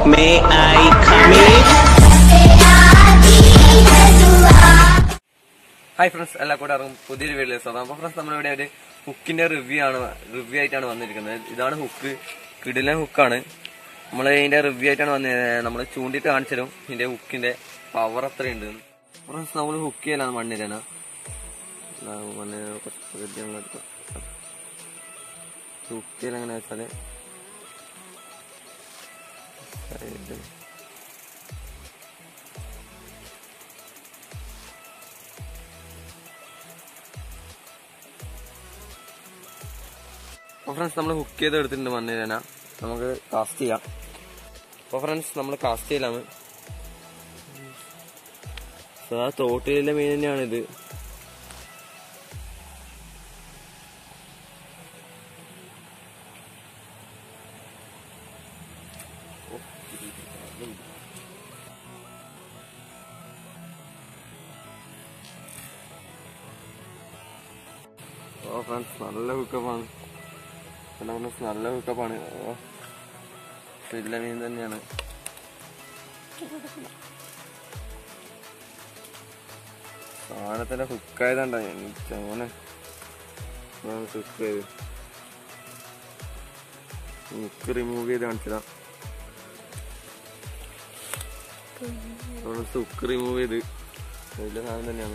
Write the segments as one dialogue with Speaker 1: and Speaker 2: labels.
Speaker 1: May I come in?
Speaker 2: Hi friends, എല്ലാ കൂടെ ഇറങ്ങും പുതിയൊരു വീഡിയോസ്. അപ്പോൾ ഫ്രണ്ട്സ്, നമ്മളിവിടെ ഒരു ഹുക്കിന്റെ റിവ്യൂ ആയിട്ടാണ് വന്നിരിക്കുന്നത്. ഇതാണ് ഹുക്ക്, കിടിലൻ ഹുക്കാണ്. നമ്മൾ ഇതിന്റെ റിവ്യൂ ആയിട്ടാണ് വന്നിരുന്നത്. നമ്മൾ ചൂണ്ടിട്ട് കാണിച്ചു തരും ഇതിന്റെ ഹുക്കിന്റെ പവർ അത്രയുണ്ട്. ഫ്രണ്ട്സ്, നമ്മൾ ഹുക്ക് ചെയ്യലാണ് മണ്ണിലാണ്. ഹുക്ക് ചെയ്യൽ എങ്ങനെ വെച്ചാല് അപ്പോൾ ഫ്രണ്ട്സ്, നമ്മൾ ഹുക്ക് ചെയ്ത് എടുത്തിട്ടുണ്ട് മണ്ണിരന. നമുക്ക് കാസ്റ്റ് ചെയ്യാം. അപ്പോൾ ഫ്രണ്ട്സ്, നമ്മൾ കാസ്റ്റ് ചെയ്യലാണ്. സാധാ തോട്ടിലെ മീൻ തന്നെയാണിത്. ഫ്രണ്ട്സ്, നല്ല ഹുക്കപ്പാണ്. നല്ല ഹുക്കപ്പാണ്. വലിയ മീൻ തന്നെയാണ്. സാധനത്തിന്റെ ഹുക്കായതുണ്ടോ അങ്ങനെ ഹുക്ക് ചെയ്ത് ഹുക്ക് റിമൂവ് ചെയ്ത് കാണിച്ചതാ. ഹുക്ക് റിമൂവ് ചെയ്ത് വലിയ സാധനം തന്നെയാണ്.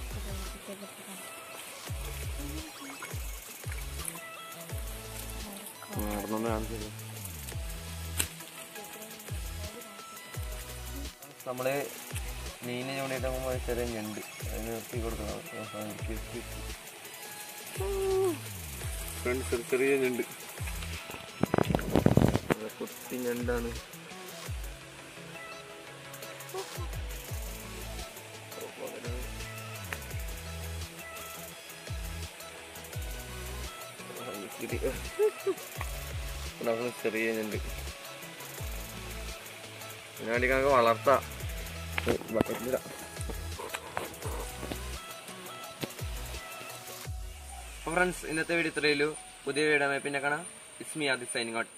Speaker 2: നമ്മള് മീനെ ചൂണ്ടിട്ടാകുമ്പോ ചെറിയ ഞണ്ട് നിർത്തി കൊടുക്കണം. ഫ്രണ്ട്സ്, ചെറിയ ഞണ്ട്, കുത്തി ഞണ്ടാണ്. ചെറിയ ഞണ്ട് ഇതിനാണ്ടിക്ക് വളർത്താം. ഫ്രണ്ട്സ്, ഇന്നത്തെ വീഡിയോ ഇത്രയേ ഉള്ളൂ. പുതിയ വീഡിയോ പിന്നെ കാണാം. It's me Adis signing out.